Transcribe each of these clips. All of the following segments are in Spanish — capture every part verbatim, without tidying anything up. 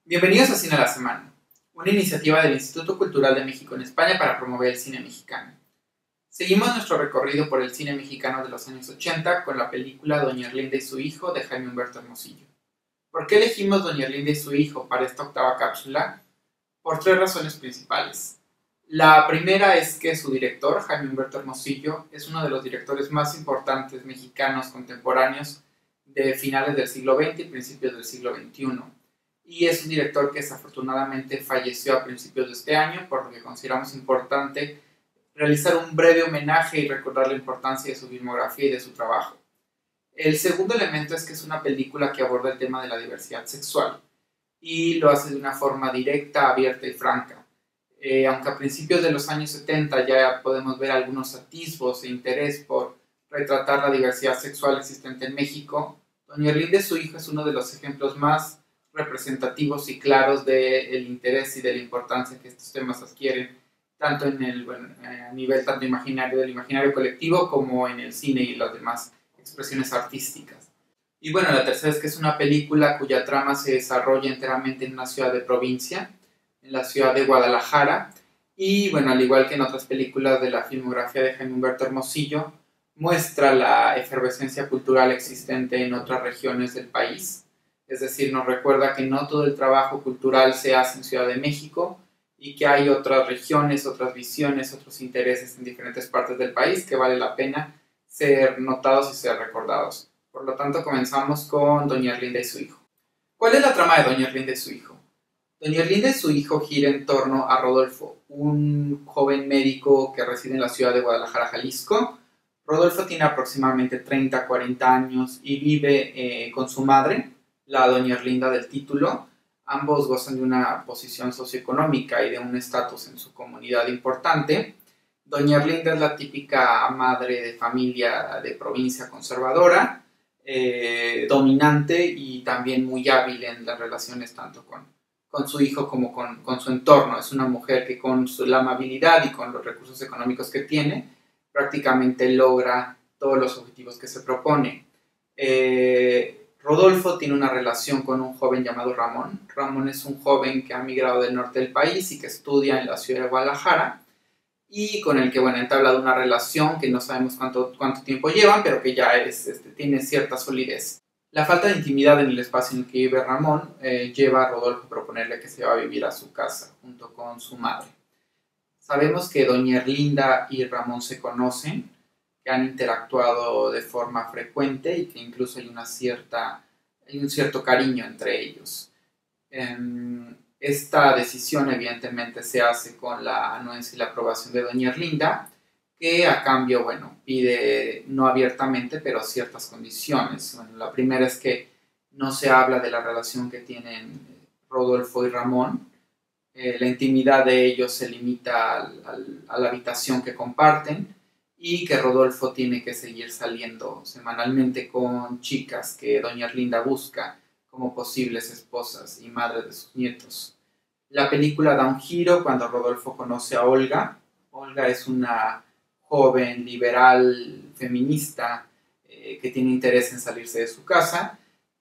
Bienvenidos a Cine a la Semana, una iniciativa del Instituto Cultural de México en España para promover el cine mexicano. Seguimos nuestro recorrido por el cine mexicano de los años ochenta con la película Doña Erlinda y su hijo de Jaime Humberto Hermosillo. ¿Por qué elegimos Doña Erlinda y su hijo para esta octava cápsula? Por tres razones principales. La primera es que su director, Jaime Humberto Hermosillo, es uno de los directores más importantes mexicanos contemporáneos de finales del siglo veinte y principios del siglo veintiuno. Y es un director que desafortunadamente falleció a principios de este año, por lo que consideramos importante realizar un breve homenaje y recordar la importancia de su filmografía y de su trabajo. El segundo elemento es que es una película que aborda el tema de la diversidad sexual y lo hace de una forma directa, abierta y franca. Eh, aunque a principios de los años setenta ya podemos ver algunos atisbos e interés por retratar la diversidad sexual existente en México, Doña Erlinda y su hijo es uno de los ejemplos más representativos y claros del interés y de la importancia que estos temas adquieren, tanto en el, bueno, a nivel tanto imaginario del imaginario colectivo como en el cine y las demás expresiones artísticas. Y bueno, la tercera es que es una película cuya trama se desarrolla enteramente en una ciudad de provincia, en la ciudad de Guadalajara, y bueno, al igual que en otras películas de la filmografía de Jaime Humberto Hermosillo, muestra la efervescencia cultural existente en otras regiones del país. Es decir, nos recuerda que no todo el trabajo cultural se hace en Ciudad de México y que hay otras regiones, otras visiones, otros intereses en diferentes partes del país que vale la pena ser notados y ser recordados. Por lo tanto, comenzamos con Doña Erlinda y su hijo. ¿Cuál es la trama de Doña Erlinda y su hijo? Doña Erlinda y su hijo gira en torno a Rodolfo, un joven médico que reside en la ciudad de Guadalajara, Jalisco. Rodolfo tiene aproximadamente treinta a cuarenta años y vive eh, con su madre, la Doña Erlinda del título. Ambos gozan de una posición socioeconómica y de un estatus en su comunidad importante. Doña Erlinda es la típica madre de familia de provincia conservadora, eh, dominante y también muy hábil en las relaciones tanto con, con su hijo como con, con su entorno. Es una mujer que con su, la amabilidad y con los recursos económicos que tiene, prácticamente logra todos los objetivos que se propone. Eh, Rodolfo tiene una relación con un joven llamado Ramón. Ramón es un joven que ha migrado del norte del país y que estudia en la ciudad de Guadalajara y con el que, bueno, entabla una relación que no sabemos cuánto, cuánto tiempo llevan, pero que ya es, este, tiene cierta solidez. La falta de intimidad en el espacio en el que vive Ramón eh, lleva a Rodolfo a proponerle que se va a vivir a su casa junto con su madre. Sabemos que Doña Erlinda y Ramón se conocen, que han interactuado de forma frecuente y que incluso hay una cierta, hay un cierto cariño entre ellos. Esta decisión evidentemente se hace con la anuencia y la aprobación de Doña Erlinda, que a cambio, bueno, pide no abiertamente, pero ciertas condiciones. Bueno, la primera es que no se habla de la relación que tienen Rodolfo y Ramón. Eh, la intimidad de ellos se limita al, al, a la habitación que comparten y que Rodolfo tiene que seguir saliendo semanalmente con chicas que Doña Erlinda busca como posibles esposas y madres de sus nietos. La película da un giro cuando Rodolfo conoce a Olga. Olga es una joven liberal feminista eh, que tiene interés en salirse de su casa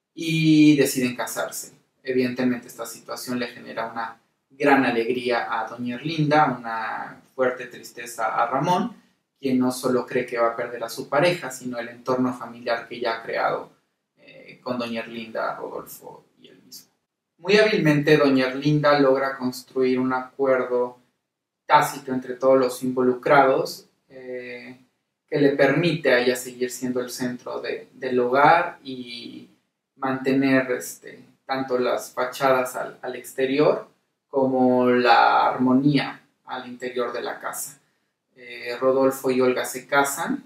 y deciden casarse. Evidentemente esta situación le genera una gran alegría a Doña Erlinda, una fuerte tristeza a Ramón, quien no solo cree que va a perder a su pareja, sino el entorno familiar que ya ha creado eh, con Doña Erlinda, Rodolfo y él mismo. Muy hábilmente Doña Erlinda logra construir un acuerdo tácito entre todos los involucrados eh, que le permite a ella seguir siendo el centro de, del hogar y mantener este, tanto las fachadas al, al exterior como la armonía al interior de la casa. Eh, Rodolfo y Olga se casan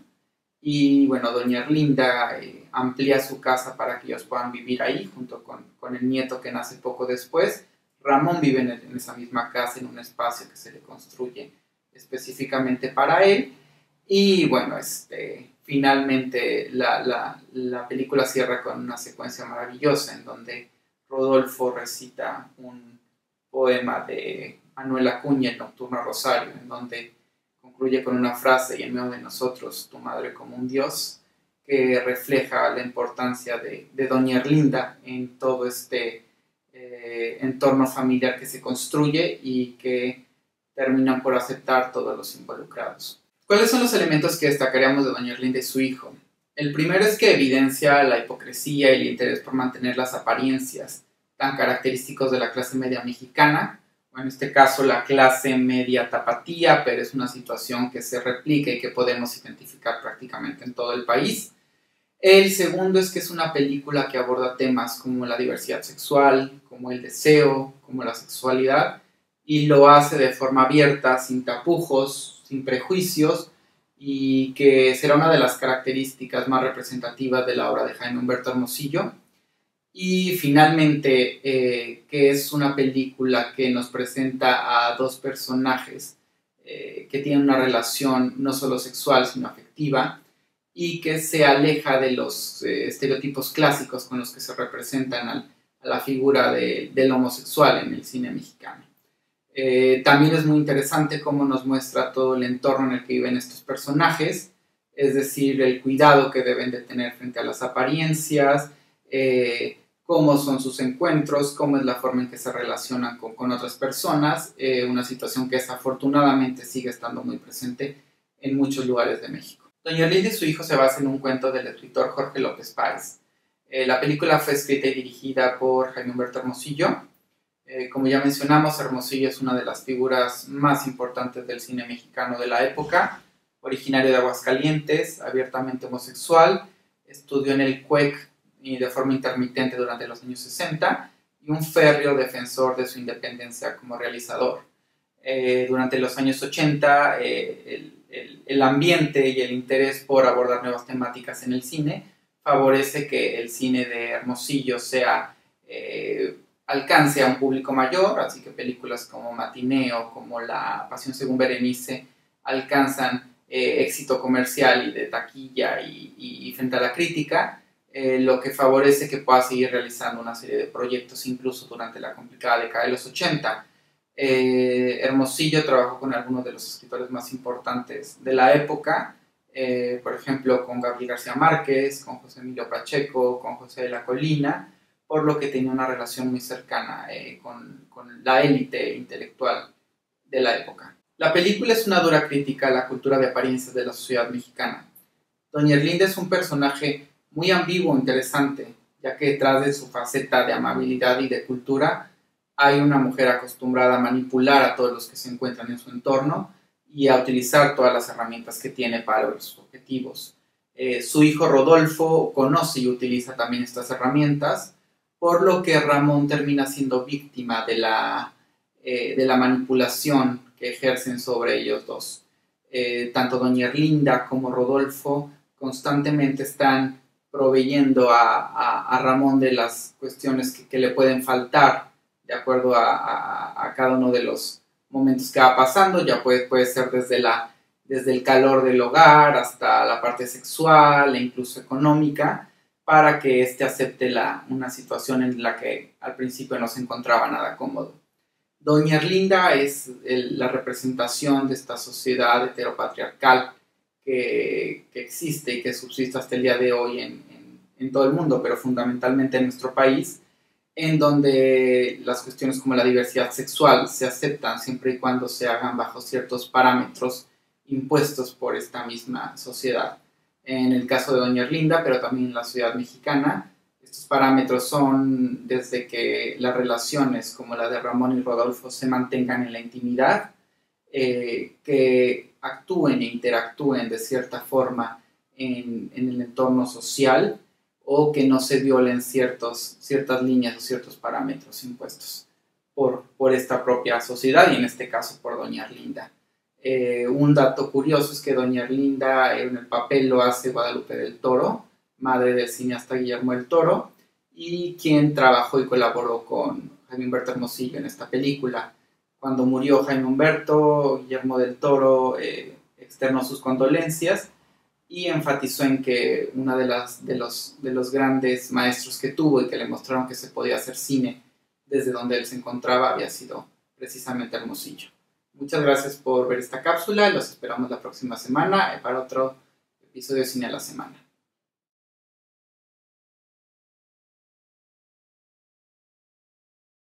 y bueno, Doña Erlinda eh, amplía su casa para que ellos puedan vivir ahí junto con, con el nieto que nace poco después. Ramón vive en, el, en esa misma casa en un espacio que se le construye específicamente para él y bueno, este, finalmente la, la, la película cierra con una secuencia maravillosa en donde Rodolfo recita un poema de Manuel Acuña, El Nocturno Rosario, en donde concluye con una frase: y en medio de nosotros tu madre como un dios, que refleja la importancia de, de Doña Erlinda en todo este eh, eh, entorno familiar que se construye y que terminan por aceptar todos los involucrados. ¿Cuáles son los elementos que destacaríamos de doña Erlinda y su hijo? El primero es que evidencia la hipocresía y el interés por mantener las apariencias tan característicos de la clase media mexicana, o en este caso la clase media tapatía, pero es una situación que se replica y que podemos identificar prácticamente en todo el país. El segundo es que es una película que aborda temas como la diversidad sexual, como el deseo, como la sexualidad, y lo hace de forma abierta, sin tapujos, sin prejuicios, y que será una de las características más representativas de la obra de Jaime Humberto Hermosillo. Y finalmente, eh, que es una película que nos presenta a dos personajes eh, que tienen una relación no solo sexual, sino afectiva, y que se aleja de los eh, estereotipos clásicos con los que se representan al, a la figura de, del homosexual en el cine mexicano. Eh, también es muy interesante cómo nos muestra todo el entorno en el que viven estos personajes, es decir, el cuidado que deben de tener frente a las apariencias, eh, cómo son sus encuentros, cómo es la forma en que se relacionan con, con otras personas, eh, una situación que desafortunadamente sigue estando muy presente en muchos lugares de México. Doña Erlinda y su hijo se basa en un cuento del escritor Jorge López Páez. Eh, la película fue escrita y dirigida por Jaime Humberto Hermosillo. Eh, como ya mencionamos, Hermosillo es una de las figuras más importantes del cine mexicano de la época, originario de Aguascalientes, abiertamente homosexual, estudió en el C U E C y de forma intermitente durante los años sesenta y un férreo defensor de su independencia como realizador. Eh, durante los años ochenta, eh, el, el, el ambiente y el interés por abordar nuevas temáticas en el cine favorece que el cine de Hermosillo sea, eh, alcance a un público mayor, así que películas como Matineo, como La Pasión según Berenice, alcanzan eh, éxito comercial y de taquilla y, y, y frente a la crítica, eh, lo que favorece que pueda seguir realizando una serie de proyectos incluso durante la complicada década de los ochenta. Eh, Hermosillo trabajó con algunos de los escritores más importantes de la época, eh, por ejemplo con Gabriel García Márquez, con José Emilio Pacheco, con José de la Colina, por lo que tenía una relación muy cercana eh, con, con la élite intelectual de la época. La película es una dura crítica a la cultura de apariencias de la sociedad mexicana. Doña Erlinda es un personaje muy ambiguo e interesante, ya que detrás de su faceta de amabilidad y de cultura hay una mujer acostumbrada a manipular a todos los que se encuentran en su entorno y a utilizar todas las herramientas que tiene para lograr sus objetivos. Eh, su hijo Rodolfo conoce y utiliza también estas herramientas, por lo que Ramón termina siendo víctima de la, eh, de la manipulación que ejercen sobre ellos dos. Eh, tanto doña Erlinda como Rodolfo constantemente están proveyendo a, a, a Ramón de las cuestiones que, que le pueden faltar de acuerdo a, a, a cada uno de los momentos que va pasando. Ya puede, puede ser desde, la, desde el calor del hogar hasta la parte sexual e incluso económica, para que éste acepte la, una situación en la que al principio no se encontraba nada cómodo. Doña Erlinda es el, la representación de esta sociedad heteropatriarcal que, que existe y que subsiste hasta el día de hoy en, en, en todo el mundo, pero fundamentalmente en nuestro país, en donde las cuestiones como la diversidad sexual se aceptan siempre y cuando se hagan bajo ciertos parámetros impuestos por esta misma sociedad. En el caso de doña Erlinda, pero también en la sociedad mexicana, estos parámetros son desde que las relaciones como la de Ramón y Rodolfo se mantengan en la intimidad, eh, que actúen e interactúen de cierta forma en, en el entorno social, o que no se violen ciertos, ciertas líneas o ciertos parámetros impuestos por, por esta propia sociedad y en este caso por doña Erlinda. Eh, un dato curioso es que doña Erlinda en el papel lo hace Guadalupe del Toro, madre del cineasta Guillermo del Toro, y quien trabajó y colaboró con Jaime Humberto Hermosillo en esta película. Cuando murió Jaime Humberto, Guillermo del Toro eh, externó sus condolencias y enfatizó en que uno de, las, de, los, de los grandes maestros que tuvo y que le mostraron que se podía hacer cine desde donde él se encontraba había sido precisamente Hermosillo. Muchas gracias por ver esta cápsula y los esperamos la próxima semana para otro episodio de Cine a la Semana.